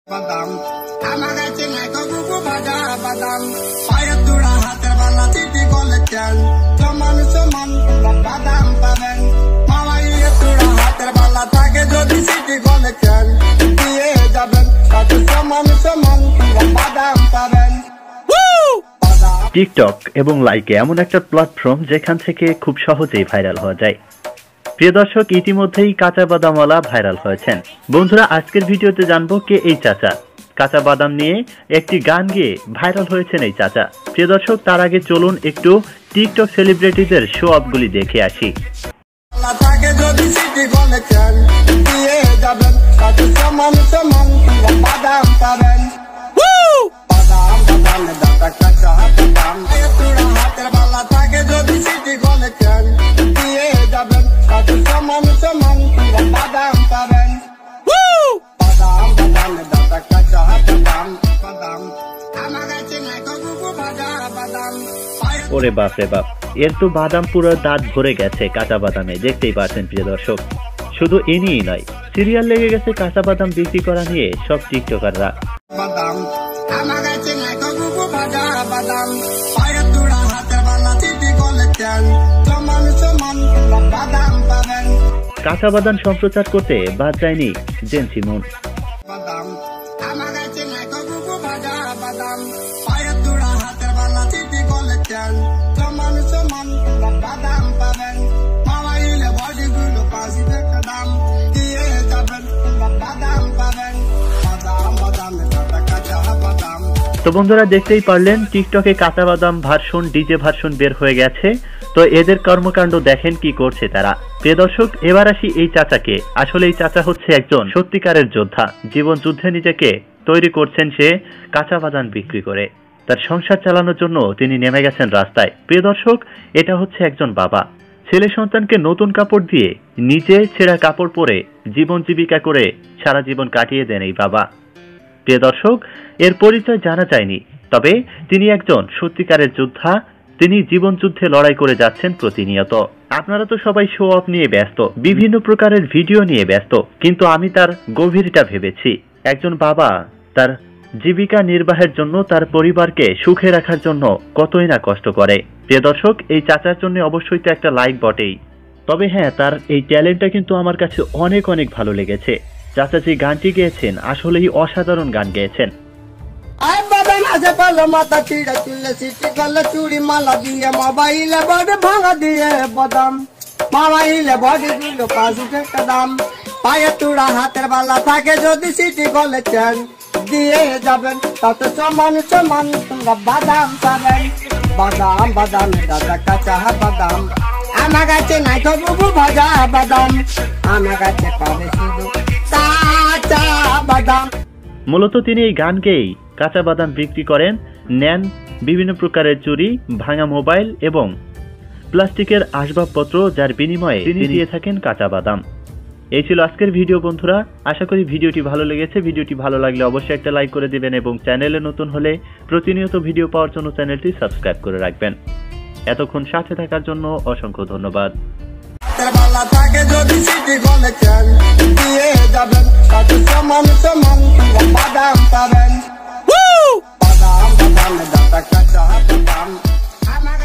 বাদাম আমার কাছে নাই কবু ভাজা বাদাম পায়ের তোড়া হাতের বালা চিঠি বলেছেন সমান সমান বাদাম পাবেন মামাইয়ের তোড়া হাতের বালা থাকে যদি চিঠি বলেছেন দিয়ে যাবেন তাতে সমান সমান বাদাম পাবেন। টিকটক এবং লাইকে এমন একটা প্ল্যাটফর্ম যেখান থেকে খুব সহজেই ভাইরাল হওয়া যায়। প্রিয় দর্শক, ইতিমধ্যেই কাঁচা বাদামওয়ালা ভাইরাল হয়েছেন। বন্ধুরা, আজকের ভিডিওতে জানবো কে এই চাচা। কাঁচা বাদাম নিয়ে একটি গান গেয়ে ভাইরাল হয়েছেন এই চাচা। প্রিয় দর্শক, তার আগে চলুন একটু টিকটক সেলিব্রিটিদের শো আপগুলি দেখে আসি। ওরে বাপ রে বাপ, এর তো বাদাম পুরো দাঁত ভরে গেছে কাঁচা বাদামে, দেখতেই পাচ্ছেন প্রিয় দর্শক। শুধু এ নিয়েই নয়, সিরিয়াল লেগে গেছে কাঁচা বাদাম বিক্রি করা নিয়ে সব টিকটকাররা। কাঁচা বাদাম সম্প্রচার করতে বাদ যায়নি জেন সিমন। তো বন্ধুরা, দেখতেই পারলেন টিকটকে কাঁচা বাদাম ভার্সন, ডিজে ভার্সন বের হয়ে গেছে। তো এদের কর্মকাণ্ড দেখেন কি করছে তারা। প্রিয় দর্শক, এবার আসি এই চাচাকে। আসলে এই চাচা হচ্ছে একজন সত্যিকারের যোদ্ধা। জীবন যুদ্ধে নিজেকে তৈরি করছেন সে কাঁচা বাদাম বিক্রি করে। তার সংসার চালানোর জন্য তিনি নেমে গেছেন রাস্তায়। প্রিয় দর্শক, এটা হচ্ছে একজন বাবা। ছেলে সন্তানকে নতুন কাপড় দিয়ে নিজে ছেঁড়া কাপড় পরে জীবন জীবিকা করে সারা জীবন কাটিয়ে দেন এই বাবা। প্রিয় দর্শক, এর পরিচয় জানা যায়নি, তবে তিনি একজন সত্যিকারের যোদ্ধা। তিনি জীবন যুদ্ধে লড়াই করে যাচ্ছেন প্রতিনিয়ত। আপনারা তো সবাই শো অফ নিয়ে ব্যস্ত, বিভিন্ন প্রকারের ভিডিও নিয়ে ব্যস্ত, কিন্তু আমি তার গভীরটা ভেবেছি। একজন বাবা তার জীবিকা নির্বাহের জন্য, তার পরিবারকে সুখে রাখার জন্য কতই না কষ্ট করে। প্রিয় দর্শক, এই চাচার জন্য অবশ্যই তো একটা লাইক বটেই। তবে হ্যাঁ, তার এই ট্যালেন্টটা কিন্তু আমার কাছে অনেক অনেক ভালো লেগেছে। চাচা যে গানটি গেয়েছেন আসলেই অসাধারণ গান গেয়েছেন। মাথা চিড়া চুলে সিটি গলে চুড়ি মালা দিয়ে মোবাইলে বডি ভাঙা দিয়ে বাদাম মোবাইলে বডি দিল 5 টাকা দাম পায়ে তুড়া হাতের বালা থাকে যদি সিটি গলে চেন দিয়ে যাবেন তাতে সমান সমান বাদাম পাবেন। বাদাম বাদাম দাদা কাঁচা বাদাম আমার কাছে নাই কবু ভাজা বাদাম আমার কাছে পাবে শুধু কাঁচা বাদাম। মূলত তিনি এই গান গেয়েই কাঁচা বাদাম বিক্রি করেন, নেন বিভিন্ন প্রকারের চুরি, ভাঙা মোবাইল এবং প্লাস্টিকের আসবাবপত্র, যার বিনিময়ে তিনি দিয়ে থাকেন কাঁচা বাদাম। এই ছিল আজকের ভিডিও বন্ধুরা। আশা করি ভিডিওটি ভালো লেগেছে। ভিডিওটি ভালো লাগলে অবশ্যই একটা লাইক করে দিবেন এবং চ্যানেলে নতুন হলে প্রতিনিয়ত ভিডিও পাওয়ার জন্য চ্যানেলটি সাবস্ক্রাইব করে রাখবেন। এতক্ষণ সাথে থাকার জন্য অসংখ্য ধন্যবাদ। বাদাম পাবেন, বাদাম বাদাম দাদা কাঁচা বাদাম।